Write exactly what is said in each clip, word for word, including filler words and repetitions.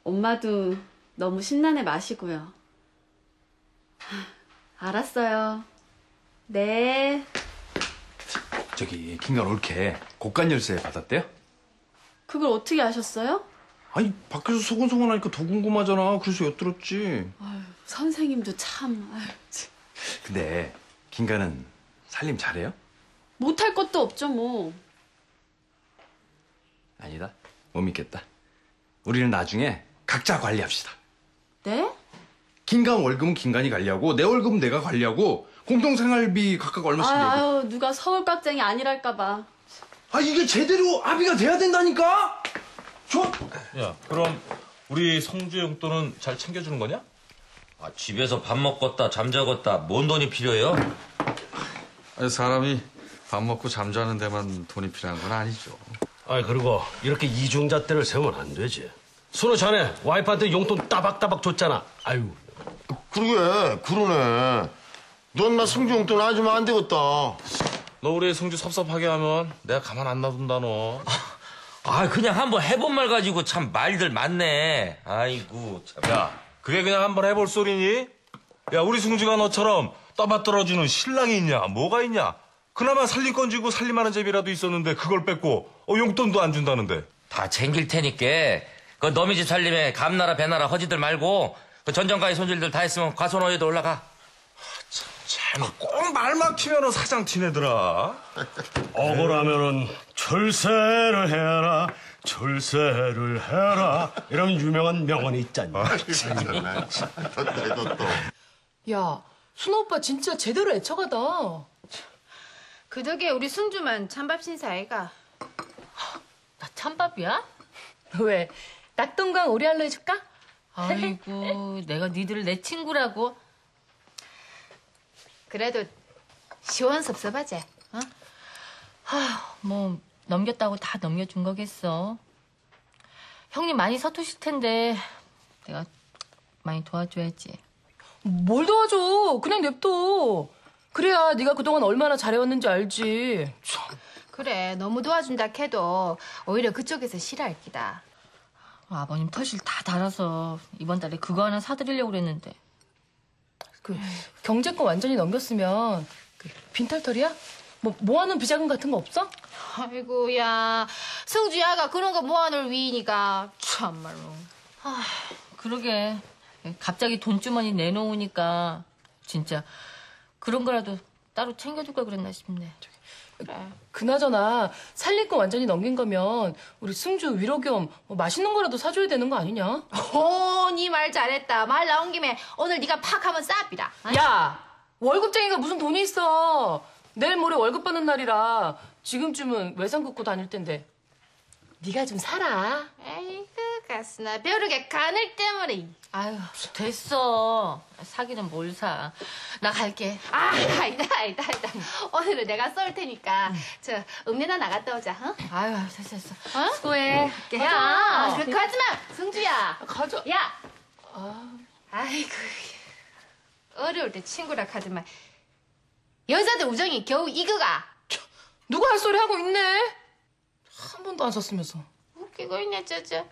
엄마도 너무 신나네 마시고요. 알았어요. 네. 저기 김간 올케 고간 열쇠 받았대요? 그걸 어떻게 아셨어요? 아니 밖에서 소곤소곤하니까 더 궁금하잖아. 그래서 엿들었지. 아유, 선생님도 참. 아유, 참. 근데 김간은 살림 잘해요? 못할 것도 없죠 뭐. 아니다. 못 믿겠다. 우리는 나중에 각자 관리합시다. 네? 김간 월급은 김간이 관리하고 내 월급은 내가 관리하고 공동생활비 각각 얼마씩 내고. 아유, 누가 서울 깍쟁이 아니랄까 봐. 아 이게 제대로 합의가 돼야 된다니까. 저. 야, 그럼 우리 성주 용돈은 잘 챙겨주는 거냐? 아, 집에서 밥 먹었다 잠자겠다 뭔 돈이 필요해요? 아니, 사람이 밥 먹고 잠자는 데만 돈이 필요한 건 아니죠. 아이, 그리고 이렇게 이중잣대를 세우면 안 되지. 순호 자네 와이프한테 용돈 따박따박 줬잖아. 아유. 그러게, 그러네. 넌 나 성주 용돈 안 주면 안 되겠다. 너 우리 성주 섭섭하게 하면 내가 가만 안 놔둔다 너. 아, 그냥 한번 해본 말 가지고 참 말들 많네. 아이고 참. 야, 그게 그냥 한번 해볼 소리니? 야, 우리 승주가 너처럼 떠받들어주는 신랑이 있냐? 뭐가 있냐? 그나마 살림권 쥐고 살림하는 재미라도 있었는데 그걸 뺏고 어, 용돈도 안 준다는데. 다 챙길 테니까 그 너미 집 살림에 감나라 배나라 허지들 말고 그 전정가의 손질들 다 했으면 과손호에도 올라가. 쟤는 꼭 말 막히면 사장 티내더라. 억울하면은 철새를 해라, 철새를 해라. 이런 유명한 명언이 있잖니. 아, 정말. 또, 또. 야, 순호 오빠 진짜 제대로 애처가다. 그 덕에 우리 승주만 찬밥 신사애가. 나 찬밥이야? 왜? 낙동강 오리알로 해줄까? 아이고, 내가 니들을 내 친구라고. 그래도 시원섭섭하지? 어? 하, 뭐 넘겼다고 다 넘겨준 거겠어. 형님 많이 서투실 텐데 내가 많이 도와줘야지. 뭘 도와줘? 그냥 냅둬. 그래야 네가 그동안 얼마나 잘해왔는지 알지. 참. 그래, 너무 도와준다 해도 오히려 그쪽에서 싫어할 기다. 아버님 털실 다 달아서 이번 달에 그거 하나 사드리려고 그랬는데. 그 경제권 완전히 넘겼으면 그 빈털털이야? 뭐 모아놓은 비자금 같은 거 없어? 아이고야, 승주야가 그런 거 모아놓을 위이니까 참말로. 아, 그러게. 갑자기 돈주머니 내놓으니까 진짜 그런 거라도 따로 챙겨둘 걸 그랬나 싶네. 그래. 그나저나 살림권 완전히 넘긴 거면 우리 승주 위로 겸 뭐 맛있는 거라도 사줘야 되는 거 아니냐? 오, 니 말 잘했다. 말 나온 김에 오늘 네가 팍 하면 쌉이다. 야! 월급쟁이가 무슨 돈이 있어. 내일 모레 월급 받는 날이라 지금쯤은 외상 긋고 다닐 텐데 네가 좀 살아. 에이그 가스나 벼룩의 가늘 때문에. 아유, 됐어. 사기는 뭘 사. 나 갈게. 아, 아니다, 아니다, 아니다. 오늘은 내가 쏠 테니까 저 읍내나 나갔다 오자. 어? 아유, 됐어, 됐어. 어? 수고해. 갈게. 야, 그렇게 하지 마, 승주야. 가져. 야. 아, 아이고, 어려울 때 친구라 하더만 여자들 우정이 겨우 이거가. 누가 할 소리 하고 있네. 한 번도 안 썼으면서. 웃기고 있네, 쩌쩌.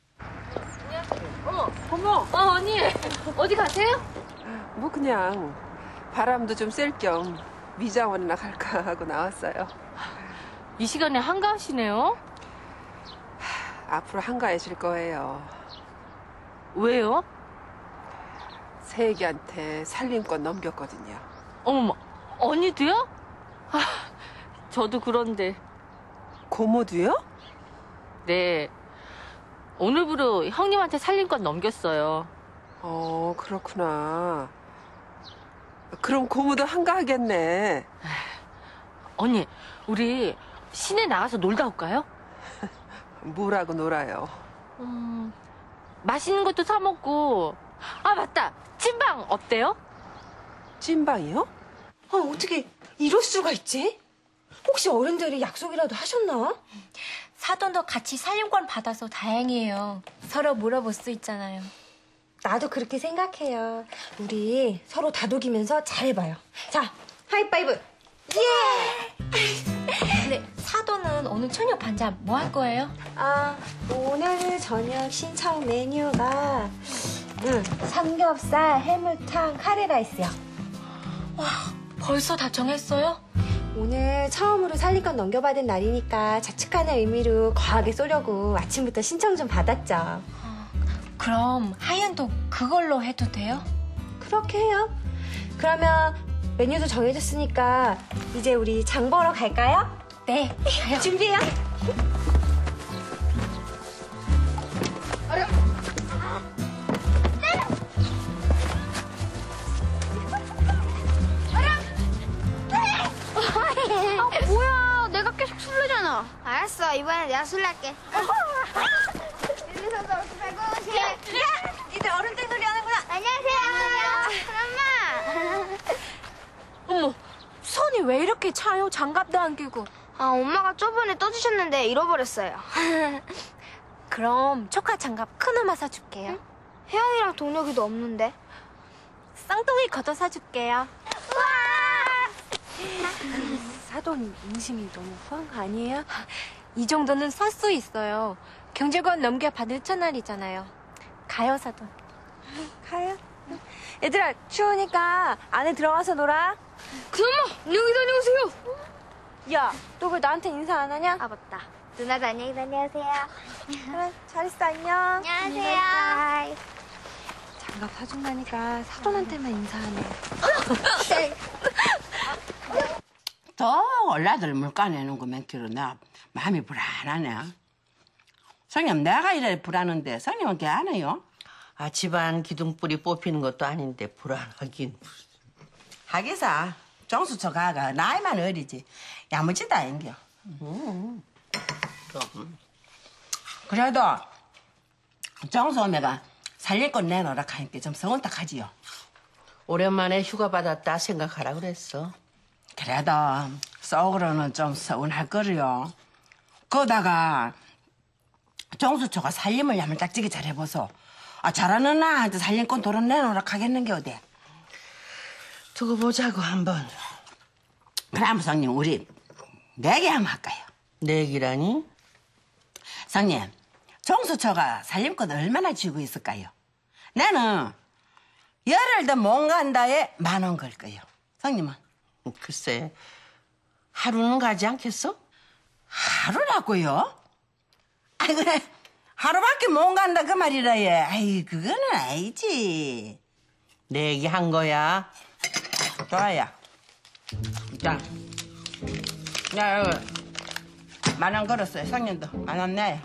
어머, 어머, 어, 언니. 어디 가세요? 뭐 그냥 바람도 좀 쐴 겸 미장원이나 갈까 하고 나왔어요. 이 시간에 한가하시네요? 앞으로 한가해질 거예요. 왜요? 세기한테 살림권 넘겼거든요. 어머머, 언니도요? 아, 저도 그런데. 고모도요? 네. 오늘부로 형님한테 살림권 넘겼어요. 어, 그렇구나. 그럼 고모도 한가하겠네. 언니, 우리 시내 나가서 놀다 올까요? 뭐라고 놀아요? 음, 맛있는 것도 사 먹고. 아, 맞다. 찐빵 어때요? 찐빵이요? 아, 어떻게 이럴 수가 있지? 혹시 어른들이 약속이라도 하셨나? 사돈도 같이 살림권 받아서 다행이에요. 서로 물어볼 수 있잖아요. 나도 그렇게 생각해요. 우리 서로 다독이면서 잘해봐요. 자, 하이파이브. 예! 근데 사돈은 오늘 저녁 반찬 뭐 할 거예요? 아, 오늘 저녁 신청 메뉴가 응, 삼겹살, 해물탕, 카레라이스요. 와, 벌써 다 정했어요? 오늘 처음으로 살림권 넘겨받은 날이니까 자축하는 의미로 거하게 쏘려고 아침부터 신청 좀 받았죠. 그럼 하연도 그걸로 해도 돼요? 그렇게 해요. 그러면 메뉴도 정해졌으니까 이제 우리 장 보러 갈까요? 네. 준비해요. 아, 뭐야. 내가 계속 술래잖아. 알았어. 이번엔 내가 술래할게. 일리서서 살고 야, 이제 어른들 놀이 하는구나. 안녕하세요. 엄마. 어머, 손이 왜 이렇게 차요? 장갑도 안 끼고. 아, 엄마가 저번에 떠주셨는데 잃어버렸어요. 그럼 초카 장갑 큰 엄마 사줄게요. 응? 혜영이랑 동력이도 없는데. 쌍둥이 걷어 사줄게요. 사돈 인심이 너무 후한 거 아니에요? 이 정도는 살 수 있어요. 경제권 넘겨받을 첫날이잖아요. 가요, 사돈. 가요. 얘들아, 추우니까 안에 들어가서 놀아. 그엄마 안녕히 다녀오세요. 야, 너 왜 나한테 인사 안 하냐? 아, 맞다. 누나도 안녕히 다녀오세요. 그래, 잘 있어, 안녕. 안녕하세요. 바이. 장갑 사준다니까 사돈한테만 인사하네. 더 올라들 물가 내는 거 맹키로 나 마음이 불안하네. 성님, 내가 이래 불안한데 성님은 걔 안 해요? 아, 집안 기둥뿌리 뽑히는 것도 아닌데 불안하긴. 하기사 정수처 가가 나이만 어리지 야무지다 인겨. 음. 그래도 정수 오메가 살림권 내놓으라 하니까 좀 서운탁하지요. 오랜만에 휴가 받았다 생각하라 그랬어. 그래도 속으로는 좀 서운할 거리요. 그러다가 정수초가 살림을 야물딱지게 잘해보소. 아, 잘하는 나한테 살림권 도로 내놓으라 하겠는 게 어디. 두고 보자고 한번. 그럼 성님 우리 내기 한번 할까요? 내기라니? 성님, 정수초가 살림권 얼마나 쥐고 있을까요? 나는 열흘 더 못 간다에 만 원 걸 거예요. 성님은? 글쎄, 하루는 가지 않겠어? 하루라고요? 아이, 그래. 하루밖에 못 간다 그 말이라 얘. 아이, 그거는 아니지. 내기 한 거야. 좋아요. 자, 야, 여기 만 원 걸었어요. 성님도 만 원 내요.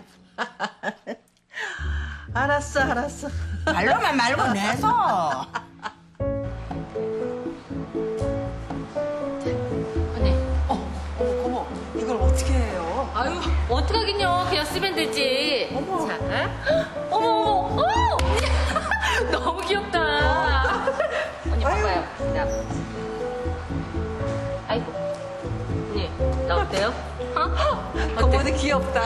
알았어, 알았어. 말로만 말고 내서. 이걸 어떻게 해요? 아유, 어떡하긴요. 그냥 쓰면 되지. 어머. 자, 어머, 어머, 어! 언니. 너무 귀엽다. 언니, 봐봐요. 나. 아이고. 언니, 나 어때요? 어? 그거보다 귀엽다.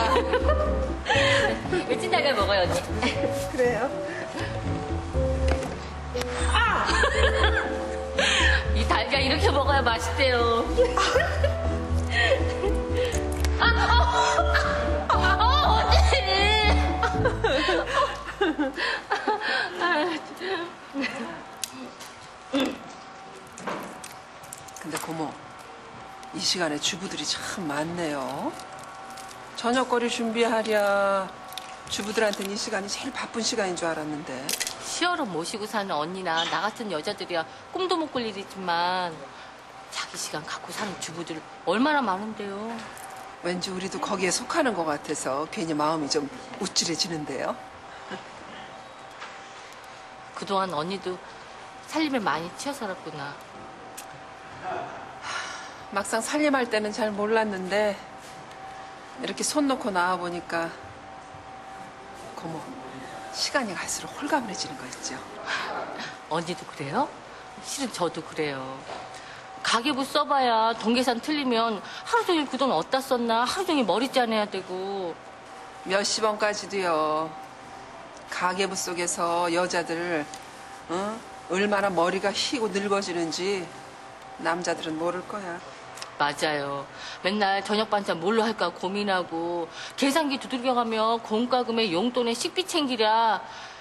왜 찐달걀 먹어요, 언니? 그래요? 아! 이 달걀 이렇게 먹어야 맛있대요. 아, 어, 어, 언니. 근데 고모, 이 시간에 주부들이 참 많네요. 저녁거리 준비하랴. 주부들한테는 이 시간이 제일 바쁜 시간인 줄 알았는데. 시어로 모시고 사는 언니나 나 같은 여자들이야 꿈도 못 꿀 일이지만 자기 시간 갖고 사는 주부들 얼마나 많은데요. 왠지 우리도 거기에 속하는 것 같아서 괜히 마음이 좀 우쭐해지는데요. 그동안 언니도 살림을 많이 치여 살았구나. 막상 살림할 때는 잘 몰랐는데 이렇게 손 놓고 나와보니까 고모, 시간이 갈수록 홀가분해지는 거 있죠. 언니도 그래요? 실은 저도 그래요. 가계부 써봐야 돈 계산 틀리면 하루 종일 그 돈 어디다 썼나 하루 종일 머리 짜내야 되고. 몇십 원까지도요. 가계부 속에서 여자들 어? 얼마나 머리가 휘고 늙어지는지 남자들은 모를 거야. 맞아요. 맨날 저녁 반찬 뭘로 할까 고민하고 계산기 두들겨가며 공과금에 용돈에 식비 챙기랴